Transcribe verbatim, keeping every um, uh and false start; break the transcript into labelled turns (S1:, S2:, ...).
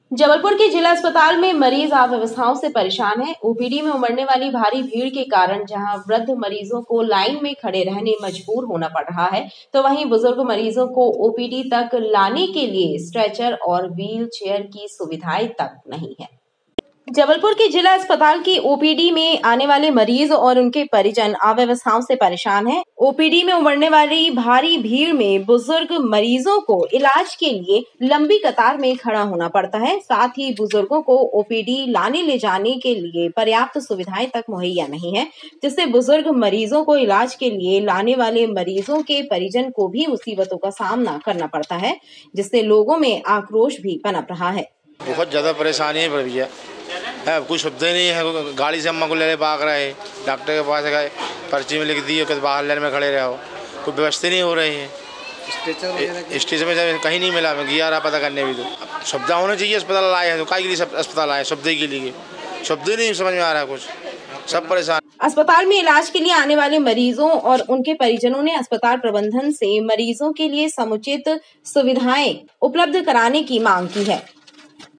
S1: जबलपुर के जिला अस्पताल में मरीज अव्यवस्थाओं से परेशान हैं। ओपीडी में उमड़ने वाली भारी भीड़ के कारण जहां वृद्ध मरीजों को लाइन में खड़े रहने मजबूर होना पड़ रहा है, तो वहीं बुजुर्ग मरीजों को ओपीडी तक लाने के लिए स्ट्रेचर और व्हील चेयर की सुविधाएं तक नहीं है। जबलपुर के जिला अस्पताल की ओपीडी में आने वाले मरीज और उनके परिजन अव्यवस्थाओं से परेशान हैं। ओपीडी में उमड़ने वाली भारी भीड़ में बुजुर्ग मरीजों को इलाज के लिए लंबी कतार में खड़ा होना पड़ता है। साथ ही बुजुर्गों को ओपीडी लाने ले जाने के लिए पर्याप्त सुविधाएं तक मुहैया नहीं है, जिससे बुजुर्ग मरीजों को इलाज के लिए लाने वाले मरीजों के परिजन को भी मुसीबतों का सामना करना पड़ता है, जिससे लोगों में आक्रोश भी पनप रहा है।
S2: बहुत ज्यादा परेशानी है भैया, है कुछ सुविधा नहीं है। गाड़ी से अम्मा को ले भाग रहे, डॉक्टर के पास गए, पर्ची में लिख दी कि बाहर लाइन में खड़े रहो, कोई व्यवस्था नहीं हो रही है। स्टेशन में कहीं नहीं मिला, मैं गया रहा पता करने भी, तो सुविधा होना चाहिए। अस्पताल आए हैं तो काय के लिए अस्पताल आए, सुविधा के लिए, सुविधा नहीं समझ में आ रहा है, कुछ सब परेशान।
S1: अस्पताल में इलाज के लिए आने वाले मरीजों और उनके परिजनों ने अस्पताल प्रबंधन से मरीजों के लिए समुचित सुविधाएं उपलब्ध कराने की मांग की है।